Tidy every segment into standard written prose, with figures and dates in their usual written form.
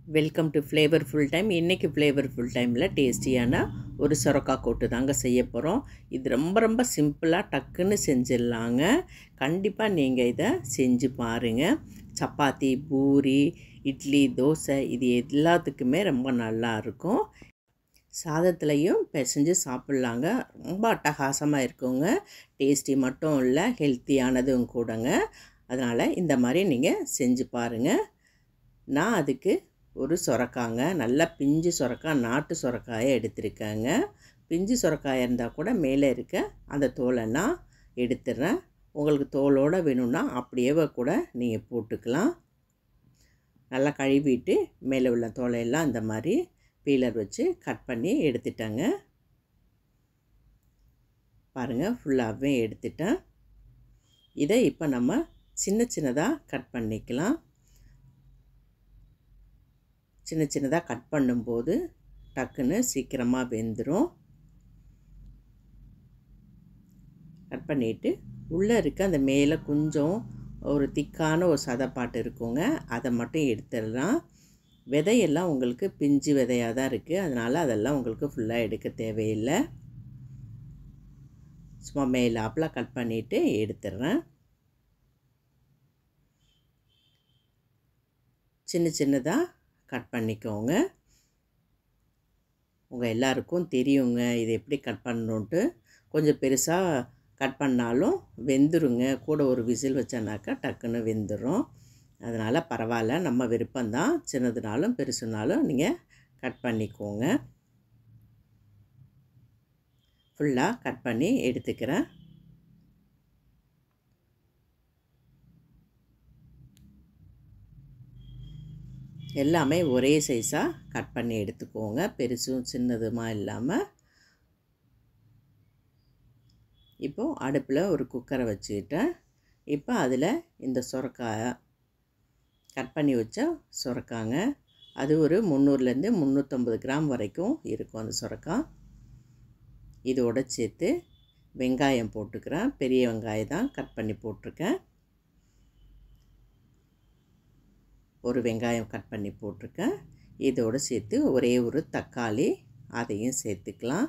Welcome to flavourful time. இன்றைக்கி flavourful டைமில் டேஸ்டியான ஒரு சொரக்காய் கூட்டு தாங்க செய்ய போகிறோம். இது ரொம்ப ரொம்ப சிம்பிளாக டக்குன்னு செஞ்சிடலாங்க. கண்டிப்பாக நீங்கள் இதை செஞ்சு பாருங்கள். சப்பாத்தி, பூரி, இட்லி, தோசை இது எல்லாத்துக்குமே ரொம்ப நல்லாயிருக்கும். சாதத்துலேயும் பிசைஞ்சு சாப்பிட்லாங்க. ரொம்ப அட்டகாசமாக இருக்குங்க. டேஸ்டி மட்டும் இல்லை, ஹெல்த்தியானதும் கூடங்க. அதனால் இந்த மாதிரி நீங்கள் செஞ்சு பாருங்கள். நான் அதுக்கு ஒரு சொரக்காங்க, நல்லா பிஞ்சு சொரக்காய், நாட்டு சொரக்காயை எடுத்திருக்கேங்க. பிஞ்சு சொரக்காய் இருந்தால் கூட மேலே இருக்க அந்த தோலெல்லாம் எடுத்துடுறேன். உங்களுக்கு தோலோடு வேணும்னா அப்படியே கூட நீங்கள் போட்டுக்கலாம். நல்லா கழுவிட்டு மேலே உள்ள தோலையெல்லாம் இந்த மாதிரி பீலர் வச்சு கட் பண்ணி எடுத்துட்டேங்க. பாருங்கள், ஃபுல்லாகவே எடுத்துட்டேன். இதை இப்போ நம்ம சின்ன சின்னதாக கட் பண்ணிக்கலாம். சின்ன சின்னதாக கட் பண்ணும்போது டக்குன்னு சீக்கிரமாக வெந்துடும். கட் பண்ணிவிட்டு உள்ளே இருக்க அந்த மேலே கொஞ்சம் ஒரு திக்கான ஒரு சதப்பாட்டு இருக்குங்க, அதை மட்டும் எடுத்துடலாம். விதையெல்லாம் உங்களுக்கு பிஞ்சு விதையாக தான் இருக்குது, அதனால் அதெல்லாம் உங்களுக்கு ஃபுல்லாக எடுக்க தேவையில்லை. சும்மா மேலாப்பில் கட் பண்ணிவிட்டு எடுத்துடுறேன். சின்ன சின்னதாக கட் பண்ணிக்கோங்க. உங்கள் எல்லாருக்கும் தெரியுங்க இது எப்படி கட் பண்ணணுன்ட்டு. கொஞ்சம் பெருசாக கட் பண்ணாலும் வெந்துருங்க. கூட ஒரு விசில் வச்சோன்னாக்கா டக்குன்னு வெந்துடும். அதனால் பரவாயில்ல, நம்ம விருப்பம்தான். சின்னதுனாலும் பெருசுனாலும் நீங்கள் கட் பண்ணிக்கோங்க. ஃபுல்லாக கட் பண்ணி எடுத்துக்கிறேன். எல்லாமே ஒரே சைஸாக கட் பண்ணி எடுத்துக்கோங்க, பெருசும் சின்னதுமா இல்லாமல். இப்போது அடுப்பில் ஒரு குக்கரை வச்சுக்கிட்டேன். இப்போ அதில் இந்த சொரக்காயை கட் பண்ணி வச்ச சொரக்காங்க, அது ஒரு 300லேருந்து 350 கிராம் வரைக்கும் இருக்கும் அந்த சொரக்காய். இதோடு சேர்த்து வெங்காயம் போட்டுக்கிறேன். பெரிய வெங்காயம் தான் கட் பண்ணி போட்டிருக்கேன். ஒரு வெங்காயம் கட் பண்ணி போட்டிருக்கேன். இதோடு சேர்த்து ஒரே ஒரு தக்காளி, அதையும் சேர்த்துக்கலாம்.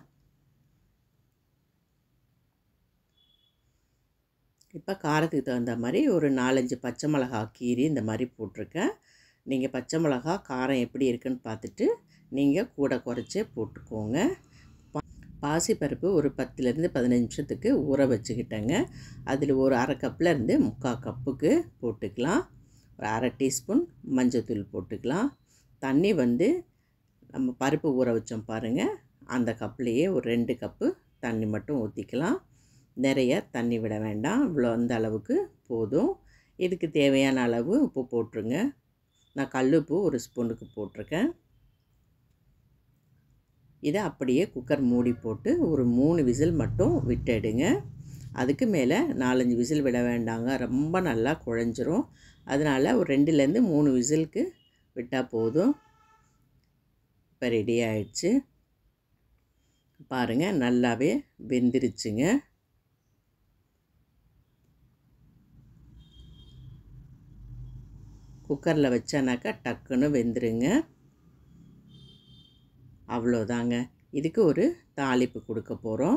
இப்போ காரத்துக்கு தகுந்த மாதிரி ஒரு 4-5 பச்சை மிளகா கீரி இந்த மாதிரி போட்டிருக்கேன். நீங்கள் பச்சை மிளகா காரம் எப்படி இருக்குன்னு பார்த்துட்டு நீங்கள் கூட குறைச்சே போட்டுக்கோங்க. பாசிப்பருப்பு ஒரு 10லேருந்து 15 நிமிஷத்துக்கு ஊற வச்சுக்கிட்டேங்க. அதில் ஒரு அரை கப்லேருந்து 3/4 கப்புக்கு போட்டுக்கலாம். ஒரு அரை டீஸ்பூன் மஞ்சள்தூள் போட்டுக்கலாம். தண்ணி நம்ம பருப்பு ஊற வச்சோம் பாருங்கள், அந்த கப்லேயே ஒரு 2 கப்பு தண்ணி மட்டும் ஊற்றிக்கலாம். நிறைய தண்ணி விட வேண்டாம், இவ்வளோ அந்த அளவுக்கு போதும். இதுக்கு தேவையான அளவு உப்பு போட்டுருங்க. நான் கல்லுப்பு ஒரு ஸ்பூனுக்கு போட்டிருக்கேன். இதை அப்படியே குக்கர் மூடி போட்டு ஒரு 3 விசில் மட்டும் விட்டுடுங்க. அதுக்கு மேலே 4-5 விசில் விட வேண்டாங்க, ரொம்ப நல்லா குழஞ்சிரும். அதனால் ஒரு 2லேருந்து 3 விசிலுக்கு விட்டால் போதும். இப்போ ரெடி ஆயிடுச்சு பாருங்கள், நல்லாவே வெந்துருச்சுங்க. குக்கரில் வச்சானாக்கா டக்குன்னு வெந்துருங்க. அவ்வளோதாங்க. இதுக்கு ஒரு தாளிப்பு கொடுக்க போகிறோம்.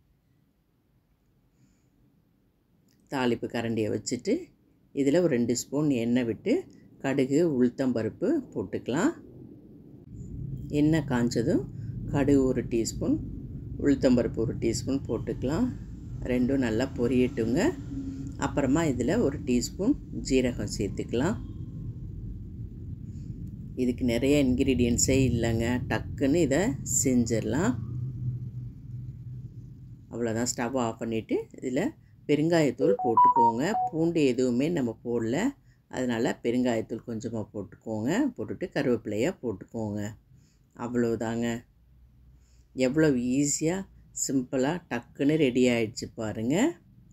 தாளிப்பு கரண்டியை வச்சுட்டு இதில் ஒரு 2 ஸ்பூன் எண்ணெய் விட்டு கடுகு, உளுத்தம்பருப்பு போட்டுக்கலாம். எண்ணெய் காஞ்சதும் கடுகு ஒரு டீஸ்பூன், உளுத்தம்பருப்பு ஒரு டீஸ்பூன் போட்டுக்கலாம். ரெண்டும் நல்லா பொரியட்டுங்க. அப்புறமா இதில் ஒரு டீஸ்பூன் ஜீரகம் சேர்த்துக்கலாம். இதுக்கு நிறைய இன்க்ரீடியன்ஸே இல்லைங்க, டக்குன்னு இதை செஞ்சிடலாம். அவ்வளோதான். ஸ்டவ் ஆஃப் பண்ணிவிட்டு இதில் பெருங்காயத்தூள் போட்டுக்கோங்க. பூண்டு எதுவுமே நம்ம போடல, அதனால் பெருங்காயத்தூள் கொஞ்சமாக போட்டுக்கோங்க. போட்டுட்டு கருவேப்பிலையாக போட்டுக்கோங்க. அவ்வளோதாங்க. எவ்வளோ ஈஸியாக சிம்பிளாக டக்குன்னு ரெடி ஆகிடுச்சு பாருங்கள்.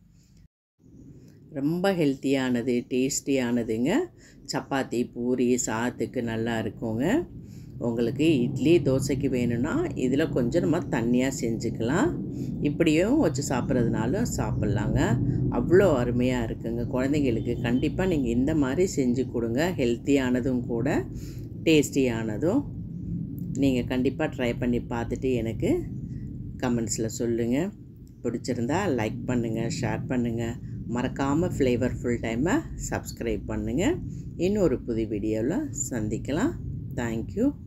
ரொம்ப ஹெல்த்தியானது, டேஸ்டியானதுங்க. சப்பாத்தி, பூரி, சாதத்துக்கு நல்லா இருக்குங்க. உங்களுக்கு இட்லி, தோசைக்கு வேணும்னா இதில் கொஞ்சம் நம்ம தண்ணியாக செஞ்சுக்கலாம். இப்படியும் வச்சு சாப்பிட்றதுனாலும் சாப்பிட்லாங்க. அவ்வளோ அருமையாக இருக்குங்க. குழந்தைங்களுக்கு கண்டிப்பாக நீங்கள் இந்த மாதிரி செஞ்சு கொடுங்க. ஹெல்த்தியானதும் கூட. டேஸ்டியானதும். நீங்கள் கண்டிப்பாக ட்ரை பண்ணி பார்த்துட்டு எனக்கு கமெண்ட்ஸில் சொல்லுங்கள். பிடிச்சிருந்தா லைக் பண்ணுங்கள், ஷேர் பண்ணுங்கள். மறக்காமல் ஃப்ளேவர்ஃபுல் டைமை சப்ஸ்கிரைப் பண்ணுங்கள். இன்னொரு புது வீடியோவில் சந்திக்கலாம். தேங்க்யூ.